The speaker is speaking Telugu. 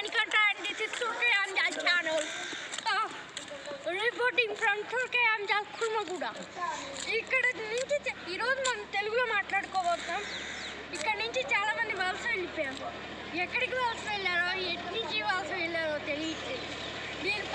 Manikanta and this is Turkey Amjad channel. Reporting from Turkey Amjad Kurmaguda. ఇక్కడ నుంచి ఈరోజు మనం తెలుగులో మాట్లాడుకోబోతున్నాం. ఇక్కడ నుంచి చాలా మంది వలస వెళ్ళిపోయారు. ఎక్కడికి వలస వెళ్ళారో ఎటు నుంచి వలస వెళ్ళారో తెలియట్లేదు. దీని